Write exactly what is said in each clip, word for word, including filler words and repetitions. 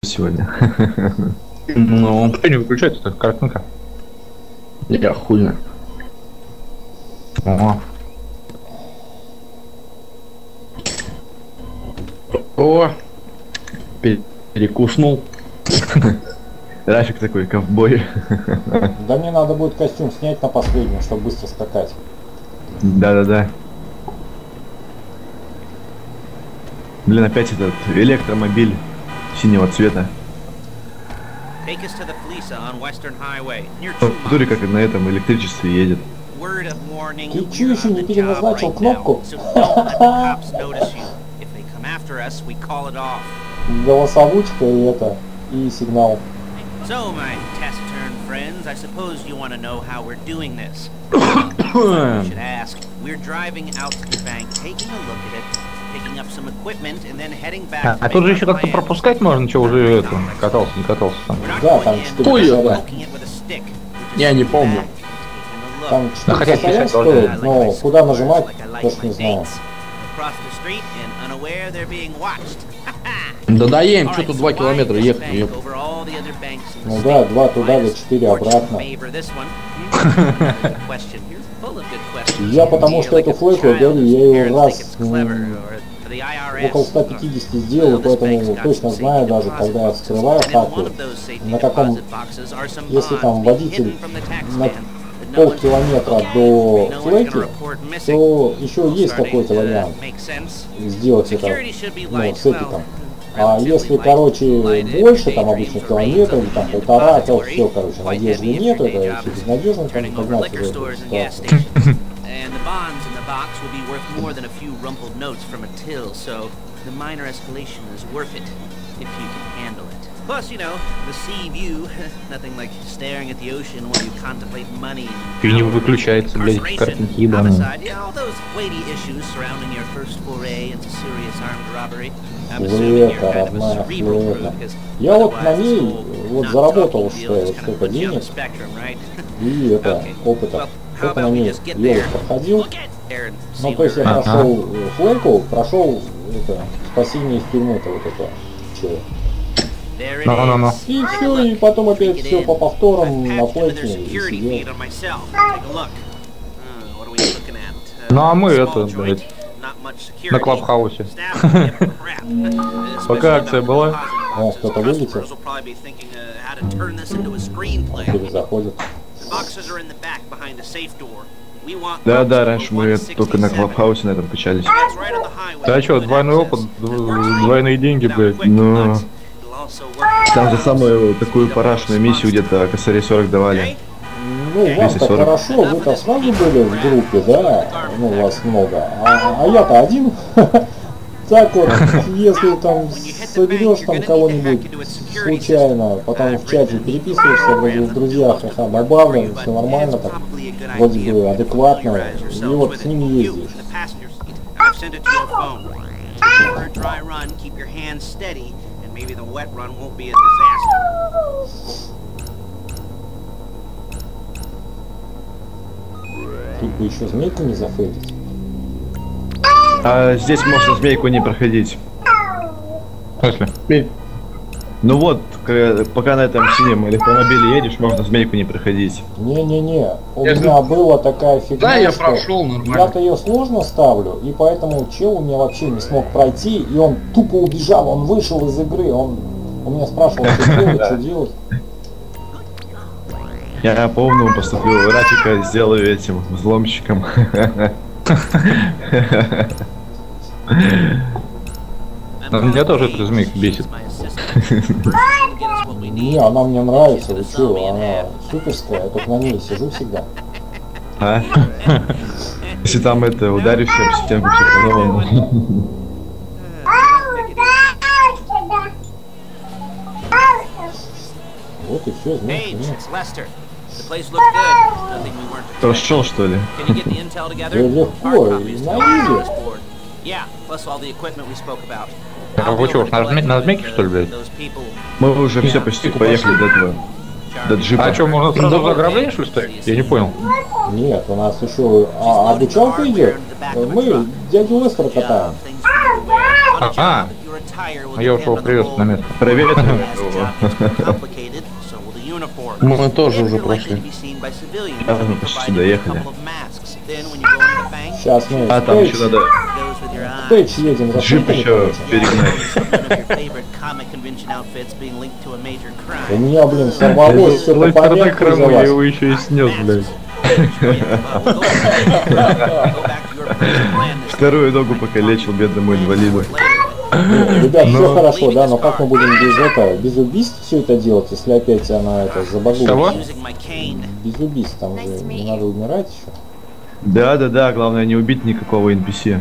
сегодня. Ну, что не выключается, так картинка. Я хуйно. О. О! Перекуснул. Рафик такой, ковбой. Да мне надо будет костюм снять на последнем, чтобы быстро скакать. Да-да-да. Блин, опять этот электромобиль синего цвета. В туре как на этом электричестве едет. Ты че еще не переназначил кнопку? Голосовучка и это, и сигнал. So, my taciturn friends, I suppose you want to know how we're doing this. You should ask. We're driving out to the bank, taking a look at it, picking up some equipment, and then heading back. А, а тут же еще как-то пропускать можно, что уже это катался, не катался там. Да, там четыре косаря. Я не помню. Там Да, хотя четыре косаря писать стоит, но куда нажимать, тоже не знаю. Да даем, что тут два километра ехать. Ну да, два туда, да четыре обратно. Я потому что эту флешку, говорю, я ее раз около ста пятидесяти сделал, поэтому точно знаю даже, когда я вскрываю хату, на каком, если там водитель на полкилометра до флеки, то еще есть какой-то вариант сделать это, ну, с эпиком. А если, короче, больше, там, обычно километров, или там полтора, то все, короче, надежды нет, это все безнадежно, там, догнать уже эту ситуацию. And the bonds in the box will be worth more than a few rumpled notes from a till, so the minor escalation is worth it, if you can handle it. Plus, you know, the sea view, nothing like staring at the ocean while you contemplate money И не выключается, блядь, картинки ебаные. yeah, all those weighty issues surrounding your first foray into serious armed robbery. Флека, родная флека. Я вот на ней вот заработал, что вот столько денег и это, опыта. Только на ней я проходил. Ну, то есть я прошел флейку, прошел это, спасение в тюрьму-то вот это, чего. Ну-ну-ну. И все, и потом опять все по повторам на флейке и сидел. Ну а мы это, блядь, на Клабхаусе. Пока акция была. О, кто-то вылетел. Перезаходит. Да-да, раньше мы только на Клабхаусе на этом качались. Да что, двойной опыт, двойные деньги, блядь. Ну, там же самую такую парашную миссию где-то косарей сорок давали. Ну, вас-то хорошо, вы-то сразу были в группе, да? Ну, вас много. А, а я-то один. Так вот, если там соберешь там кого-нибудь случайно, потом в чате переписываешься, вроде в друзьях, ха, добавлен, все нормально, так, вроде бы адекватно, и вот с ними ездишь. Тут бы еще змейку не зафейлить. А здесь можно змейку не проходить. В смысле? Ну вот, пока на этом синем электромобиле едешь, можно змейку не проходить. Не-не-не, у меня была такая фигня, да, я что прошел нормально. Я-то ее сложно ставлю, и поэтому чел у меня вообще не смог пройти, и он тупо убежал, он вышел из игры, он у меня спрашивал, что делать, что делать. Я по-умному поступлю, Рафика сделаю этим взломщиком. Меня тоже эта змейка бесит. Не, она мне нравится, вы чё, она суперская, я только на ней сижу всегда. А? Если там это, ударишься об стенку психологом. Вот и все, знаешь, Прошел, что ли? Да легко, на изи. А вы что, на, на змейке, что ли, блядь? Мы уже все почти поехали до этого. До джипа. А что, можно сразу за ограбление, что ли, стоять? Я не понял. Нет, у нас еще а, обучалка идет. Мы дядю Лестера катаем. Ага. А я ушел приветствовать на место. Проветриваем его. Мы тоже уже прошли. А, мы почти доехали. Сейчас мы А, там еще надо Пейдж едем за джип еще перегнать. У меня, блин, сорвалось все по порядку за Я вас. его еще и снес, блядь. Вторую ногу покалечил бедному инвалиду. Ребят, все хорошо, да, но как мы будем без этого, без убийств все это делать, если опять она это забагует? Кого? Без убийств, там же не надо умирать еще. Да-да-да, главное не убить никакого эн пи си.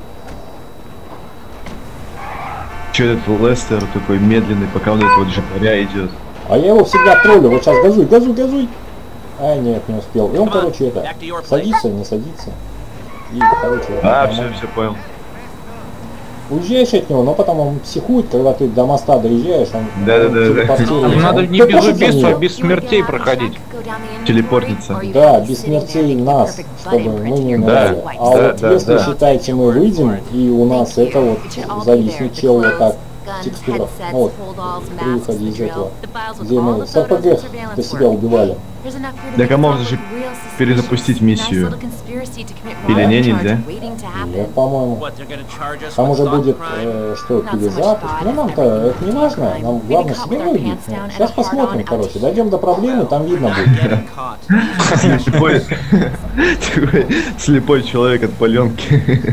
Че этот Лестер такой медленный, пока он этого джипаря идет. А я его всегда троллю, вот сейчас газуй, газуй, газуй. А, нет, не успел. И он, короче, это, садится, не садится. И, короче, А, все, все понял. уезжаешь от него, но потом он психует, когда ты до моста доезжаешь, он Да-да-да-да. телепортируется. Надо Он не ты без пошел за убийства, а нее? без смертей проходить. Телепортница. Да, без смертей нас, чтобы мы не умирали. Да, а да, вот да, если да. считаете, мы выйдем, и у нас это вот зависнет чел вот так, текстурах, ну вот, при выходе из этого, где мы с эр пэ гэ до себя убивали. Так а можно же перезапустить миссию. Или не, нельзя? Нет, по-моему. Там уже будет, э, что, перезапуск. Ну, нам-то это не важно, нам главное себе не убить. Ну, сейчас посмотрим, короче, дойдем до проблемы, там видно будет. Слепой, такой слепой человек от паленки.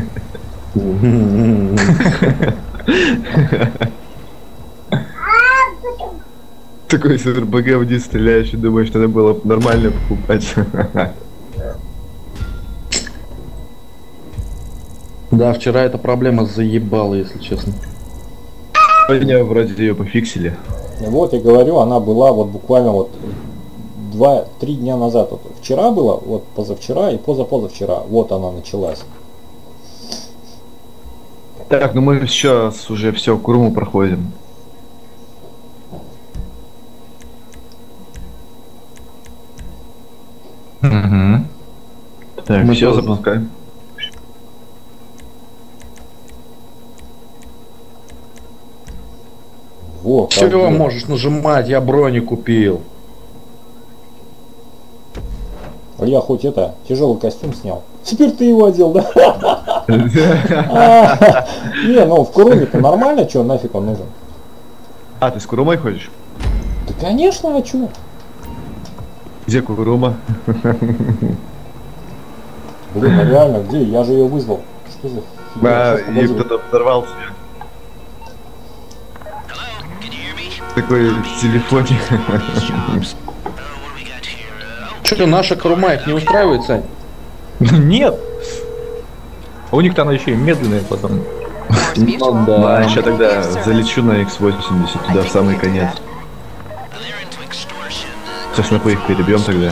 Такой с эр пэ гэ вниз стреляющий, думаешь, что надо было нормально покупать. Да, вчера эта проблема заебала, если честно. Сегодня вроде ее пофиксили. Вот я говорю, она была вот буквально вот два-три дня назад. Вот вчера было, вот позавчера и позапозавчера. Вот она началась. Так, ну мы сейчас уже все, Куруму проходим. Угу. Так, Мы все, тоже. запускаем. Во, Чего как бы. можешь нажимать? Я брони купил. А я хоть это, тяжелый костюм снял. Теперь ты его одел, да? А, не, ну в Куруме-то нормально, что нафиг он нужен? А, ты с Курумой ходишь? Да конечно, а чё? Где Курума? Блин, а реально, где? Я же ее вызвал. Что за фигня? А, Сейчас, и подожди. кто-то взорвал тебя. Такой в телефоне. Что, наша Курума их не устраивает, Сань? Нет. У них-то она еще и медленная потом. Ну да, сейчас тогда залечу на икс восемьдесят туда в самый конец. Сейчас мы по их перебьем тогда.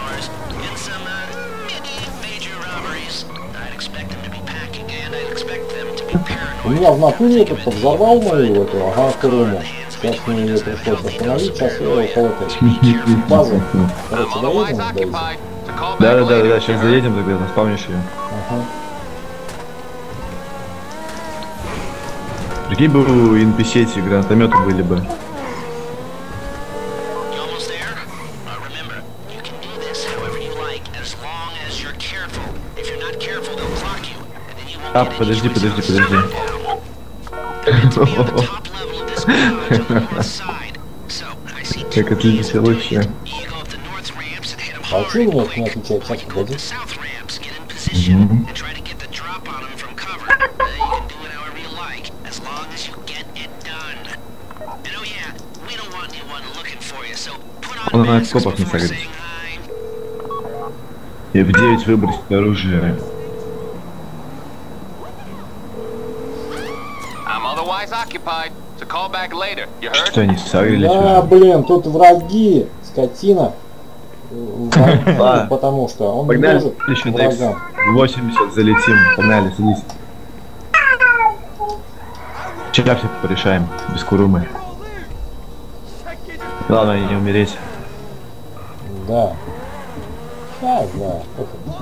У меня в натуре этот взорвал мою эту, ага, Куруму. Сейчас мне ее пришлось остановить, сейчас я его около этой базы. Короче, доедем, доедем. Да-да-да, сейчас заедем тогда, наспавнишь ее. Ага. Прикинь бы у эн пи си эти гранатометы были бы. А, подожди, подожди, подожди. Как отлично вообще. А что вы мне не отвечаете? Сейчас, погоди. Мгм. Он на скопах не согрет. И в девять выбросить оружие. Что они согрели? Да, блин, тут враги, скотина. Враги, Ладно. потому что он не Погнали, может еще на икс врагам. восемьдесят залетим. Погнали, садись. Вчера все порешаем, без Курумы. Главное не умереть. Да. Да, да. Это-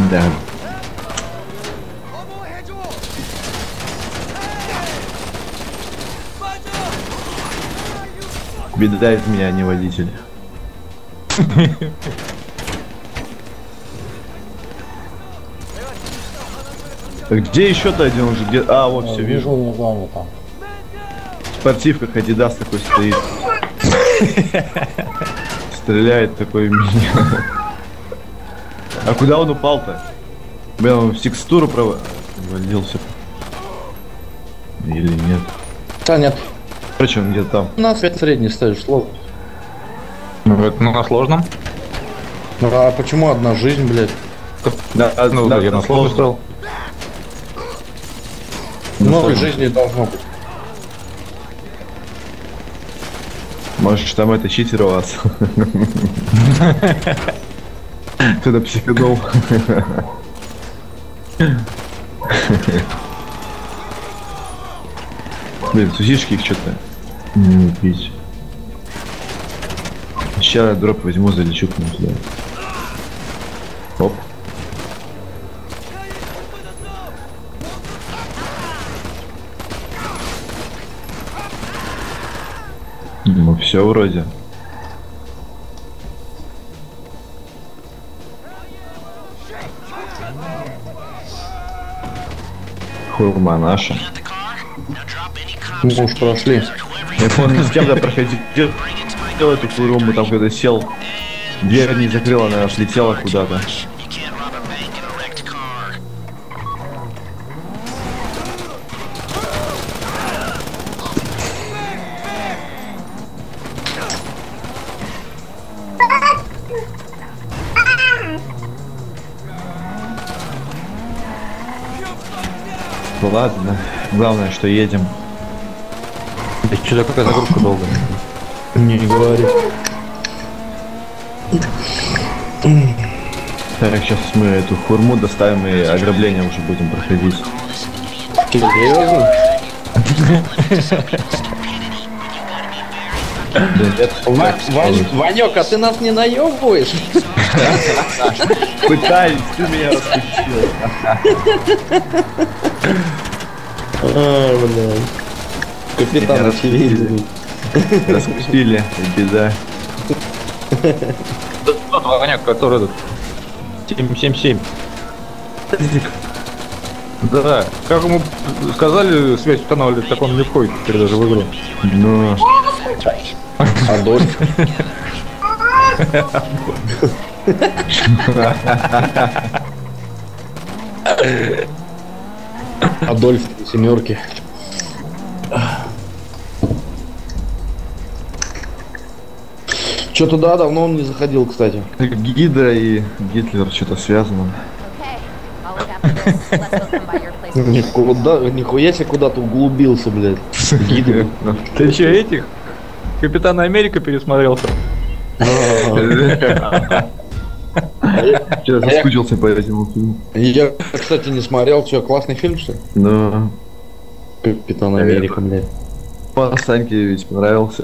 Да. Беда из меня, а не водитель. Где еще-то один уже? Где? А, вот все вижу. Не знаю, там. Спортивка Адидас такой стоит. Стреляет такой в меня. А куда он упал-то? Блин, он в текстуру провалился. Или нет? Да нет. Короче, он где-то там. У нас опять средний ставишь сложно. Ну, это ну, на сложном. Ну а почему одна жизнь, блядь? Да, Ну, да, да, я на сложном ставил. Много жизней должно быть. Может, там это читер у вас? Кто-то психанул. Блин, сусишки их что-то не убить. Сейчас я дроп возьму, залечу к ним туда. Оп. Ну все вроде. Хурма наша. Мы уж прошли. Я помню, с кем-то проходил эту хурму, там когда сел, дверь не закрыла, она слетела куда-то. Ладно, главное, что едем. Да что такая загрузка долгая? Не говори. Так, сейчас мы эту хурму доставим и ограбление уже будем проходить. Серьезно? Ванек, а ты нас не наебываешь? Пытаюсь, ты меня раскусил. А, блядь. Капитан очевидный. Раскусили, беда. Тот вагоняк, который этот семь семь семь. Да, как ему сказали, связь устанавливать, так он не входит теперь даже в игру. Ну. Адольф. Адольф семерки. Что туда давно он не заходил, кстати. Гидра и Гитлер что-то связано. Никуда, нихуя себе куда-то углубился, блядь. Гидра. Ты че, этих? Капитана Америка пересмотрелся? Сейчас соскучился по этому фильму. Я, кстати, не смотрел. Что, классный фильм, что ли? Ну. Капитан Америка, блядь. По Саньке ведь понравился.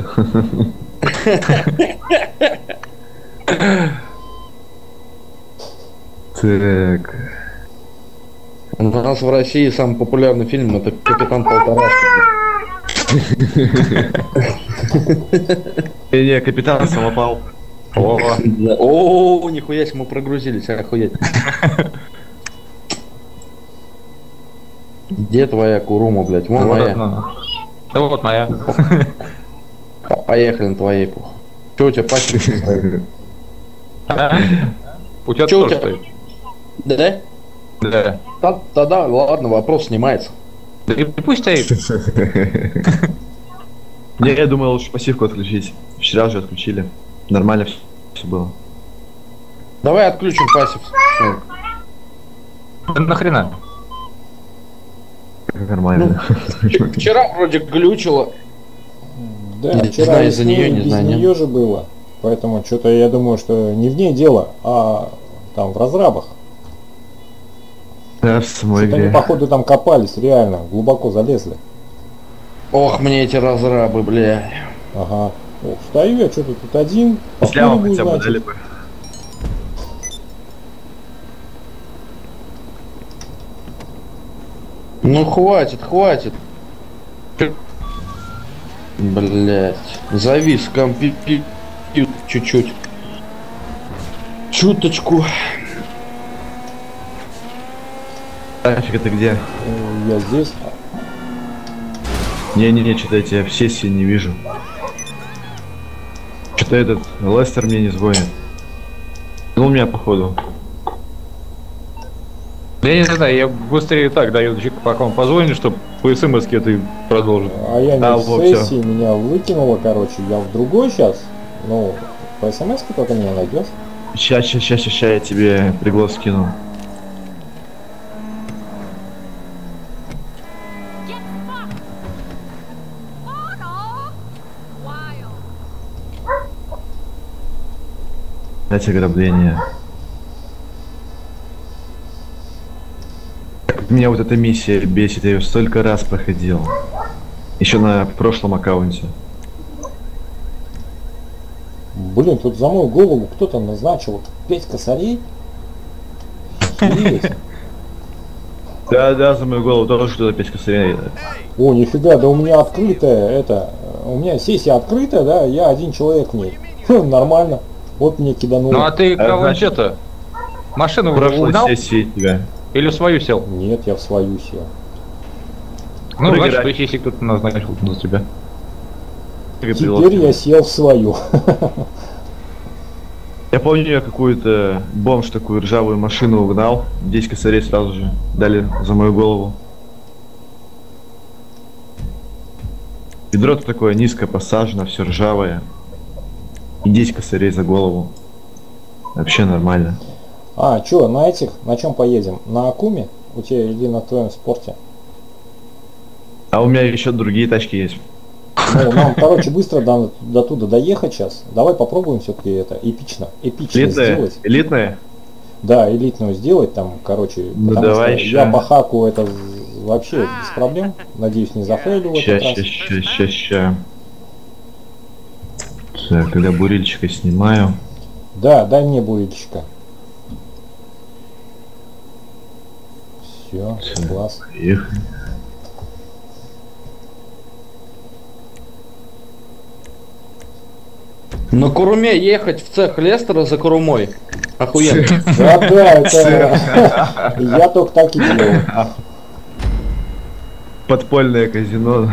Так. У нас в России самый популярный фильм — это Капитан Полторашка. Не, Капитан Самопал. О, нихуя себе, мы прогрузились, охуеть. Где твоя Курума, блядь? Вон моя. Да вот моя. Поехали на твоей, пух. Че у тебя пачка стоит? У тебя тоже стоит. Да? Да. Тогда, ладно, вопрос снимается. Да и пусть стоит. Не, я думал, лучше пассивку отключить. Вчера же отключили. Нормально все было. Давай отключим пассив. Да нахрена? Нормально. Ну, вчера вроде глючило. Да, не вчера знаю, из-за нее, не без знаю. нее же было. Поэтому что-то я думаю, что не в ней дело, а там в разрабах. Да, в самой игре. Они, походу, там копались, реально, глубоко залезли. Ох, мне эти разрабы, бля. Ага. Ох, стою я, что-то тут один. Слямом хотя бы дали бы. Ну хватит, хватит. Блять. Завис компьютер чуть-чуть. Чуточку. Тачка, ты где? Я здесь. Не-не-не, что-то я тебя в сессии не вижу. Что-то этот Лестер мне не звонит. Ну, у меня походу. Я не знаю, я быстрее так даю, пока он позвонит, чтобы по смс-ке ты продолжил. А я не А, в вот сессии, меня выкинуло, короче, я в другой сейчас. Ну, по смс-ке только меня найдешь. Ща, ща, ща, ща, ща, я тебе приглас скину. Дайте ограбление. Меня вот эта миссия бесит, я ее столько раз проходил. Еще на прошлом аккаунте. Блин, тут за мою голову кто-то назначил пять косарей. Да, да, за мою голову тоже что-то пять косарей. О, нифига, да у меня открытая это. У меня сессия открытая, да, я один человек в ней. Хм, нормально. Вот мне кидануло. Ну а ты А, кого значит, это? Машину В прошлой угнал? сессии тебя. Или в свою сел? Нет, я в свою сел. Ну, Проиграть. значит, то есть, если кто-то назначил за тебя. Теперь я сел в свою. Я помню, я какую-то бомж такую ржавую машину угнал. десять косарей сразу же дали за мою голову. Ведро-то такое низко посажено, все ржавое. И десять косарей за голову. Вообще нормально. А, чё, на этих, на чем поедем? На Акуме? У тебя или на твоем спорте? А у меня еще другие тачки есть. Ну, нам, короче, быстро до, до туда доехать сейчас. Давай попробуем все-таки это эпично, эпично Элитная? сделать. Элитная? Да, элитную сделать там, короче, Ну, потому давай что еще. я по хаку это вообще без проблем. Надеюсь, не зафейлю в Ща, этот ща, раз. ща, ща, ща. Так, когда бурильчика снимаю. Да, дай мне бурильчика. Все, класс. Поехали. На Куруме ехать в цех Лестера за Курумой. Охуенно. Да, да, это я только так и делал. Подпольное казино.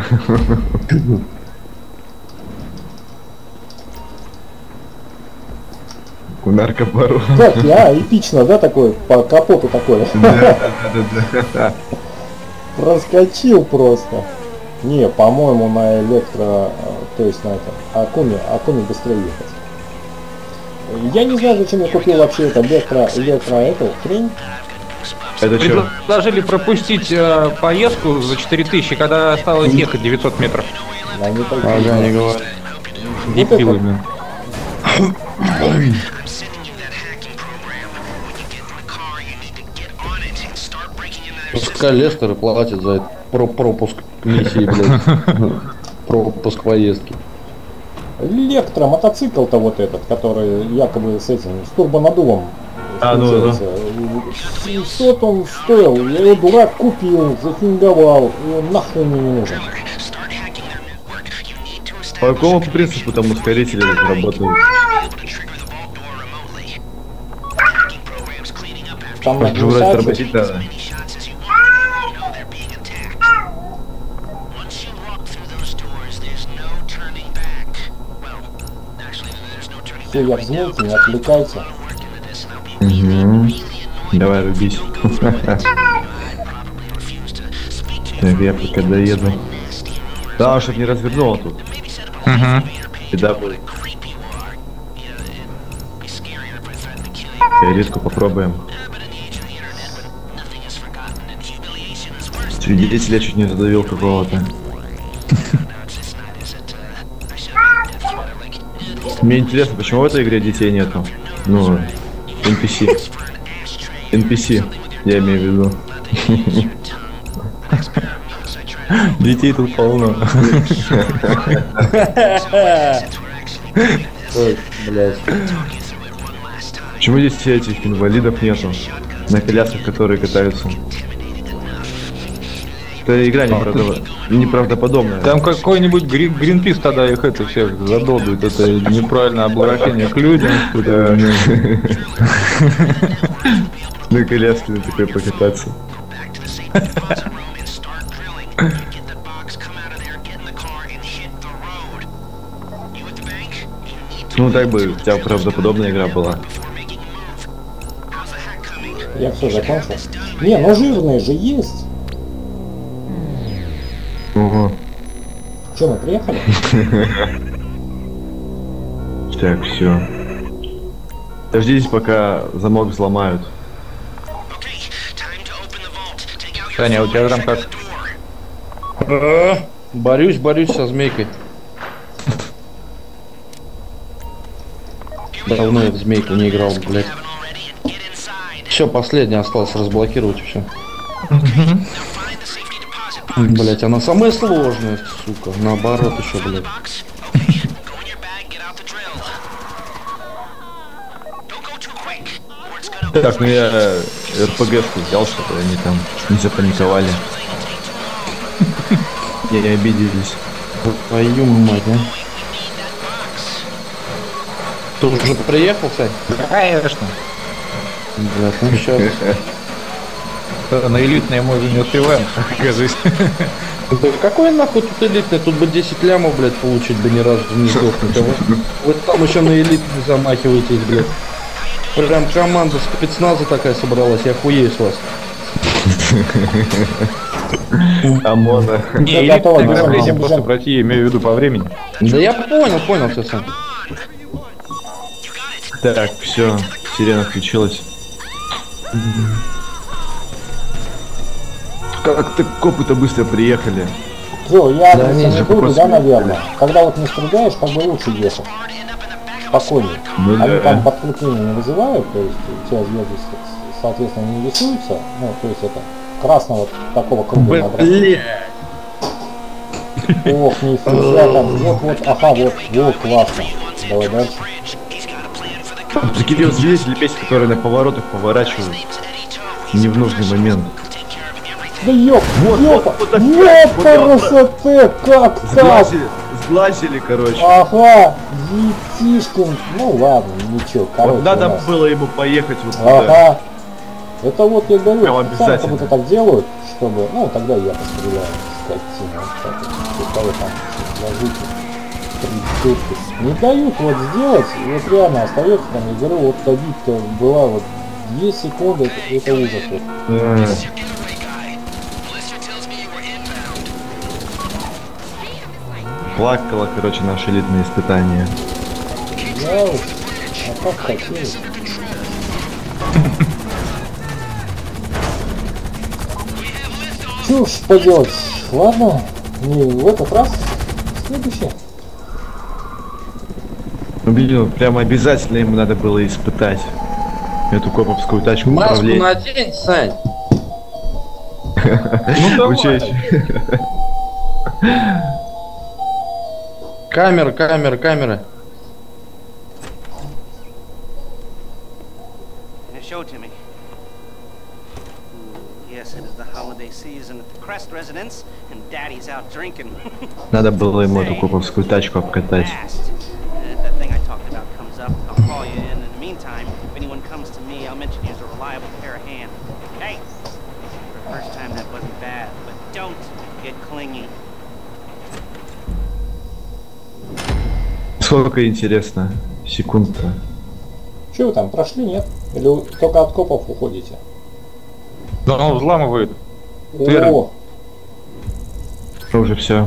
Наркобару. Как я, эпично, да, такой, по капоту такой. Да, да, да, да. Проскочил просто. Не, по-моему, на электро, то есть на этом, Акуме, Акуме быстрее ехать. Я не знаю, зачем я купил вообще это электро, электро, эту хрень. Это что? Предложили пропустить э, поездку за четыре тысячи, когда осталось ехать девятьсот метров. Да, не так. Ага, не говори. Дебилы, блин. Пускай Лестер и платит за этот про пропуск миссии, блядь. Пропуск поездки. Электро, мотоцикл-то вот этот, который якобы с этим, с турбонаддувом. А, ну, ну. семьсот он стоил, я его дурак купил, зафинговал, и он нахрен мне не нужен. По какому принципу там ускорители работают? Там Может, же вроде нажимаешь, тормозить надо. все, я взмыл, не отвлекайте. Угу. Давай, рубись. Так, я пока доеду. Да, чтоб не развернуло тут. Угу. Беда будет. Редко попробуем. Свидетеля чуть не задавил какого-то. Мне интересно, почему в этой игре детей нету? Ну, эн пи си. эн пи си, я имею в виду. Детей тут полно. Ой, блядь. Почему здесь этих инвалидов нету? На колясках, которые катаются. Это игра неправдо... неправдоподобная. Там какой-нибудь гри... Гринпис тогда их это всех задолбит. Это неправильное обращение к людям. На коляске на такой покататься. Ну так бы у тебя правдоподобная игра была. Я все закончил. Не, ну жирные же есть. Угу. Че, мы приехали? Так, все. Дождитесь, пока замок взломают. Саня, у тебя там как? Борюсь, борюсь со змейкой. Давно я в змейку не играл, блядь. Все, последний осталось разблокировать и все. Блять, она самая сложная, сука. Наоборот еще, блядь. Так, ну я эр пэ гэ-шку взял, чтобы они там не запаниковали. И не обиделись. Твою мать, а. Ты уже приехал, Сань? Конечно. Блядь, ну сейчас. На элитные мы уже не успеваем, кажись. Да какой нахуй тут элитный? Тут бы десять лямов, блядь, получить бы ни разу не сдохнуть. А вы, вы там еще на элитный замахиваетесь, блядь. Прям команда спецназа такая собралась, я охуею с вас. ОМОНа. Не, элитное ограбление просто пройти, я имею в виду по времени. Да я понял, понял все сам. Так, все, сирена включилась. Как-то копы-то быстро приехали. Все, я да, не буду, да, наверное. Когда вот не стреляешь, как бы лучше ехать. Спокойнее. Ну, они да. там подкрепление не вызывают, то есть у тебя звезды, соответственно, не рисуются. Ну, то есть это красного такого круга набрать. Ох, нифига там. Вот, вот, ага, вот, вот, классно. Давай дальше. Прикинь, вот свидетели песни, которые на поворотах поворачивают. Не в нужный момент. Да ёп, Вот, ёпа, вот, вот так, ёпа, вот красоты, как так? Сглазили, сглазили, короче. Ага, Етишкин, ну ладно, ничего, короче. Вот надо у нас. было ему поехать вот туда. Ага. Это вот я говорю, Прям специально обязательно. кому-то так делают, чтобы, ну тогда я постреляю, скотина, вот так вот, без того там, ложите, придурки. Не дают вот сделать, и вот реально остается там, я говорю, вот добить-то была вот две секунды, это, это ужас. Вот. Да. Плакало, короче, наши элитные испытания. Я уж, а как хотелось. Чушь поделать. Ладно, не в этот раз, в следующий. Убедил, прямо обязательно ему надо было испытать эту коповскую тачку Маску управления. надень, Сань. Ну давай. Камера, камера, камера. Show it to me. Yes, it is the holiday season at the Crest residence, and Daddy's out drinking. Надо было ему эту коповскую тачку обкатать. Fast. If that thing I talked about comes up, I'll call you in. In the meantime, if anyone comes to me, I'll mention you as a reliable pair of hands. Okay? For the first time, that wasn't bad, but don't get clingy. Сколько интересно? Секунд-то. Че вы там, прошли, нет? Или вы только от копов уходите? Да он взламывает. О, Уже все.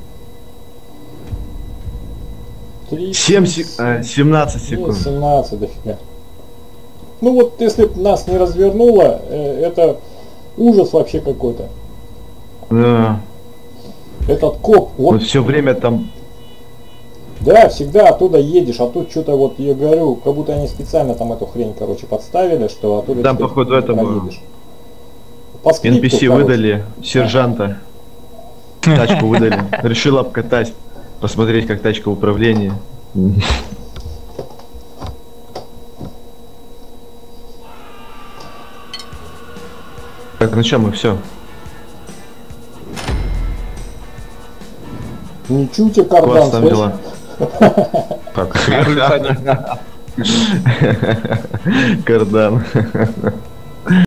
три, семь сек... а, семнадцать секунд. семнадцать дофига. Ну вот, если б нас не развернуло, э, это ужас вообще какой-то. Да. Этот коп, вот, Вот все время там. да, всегда оттуда едешь, а тут что-то вот, я говорю, как будто они специально там эту хрень, короче, подставили, что оттуда Там, теперь походу, не это было. проедешь. По скрипту, эн пи си короче. выдали, сержанта. Тачку выдали. Решил обкатать. Посмотреть, как тачка управления. Так, ну что, мы все. Ничего тебе У вас кардан, там слышь? дела? Так, Кардан.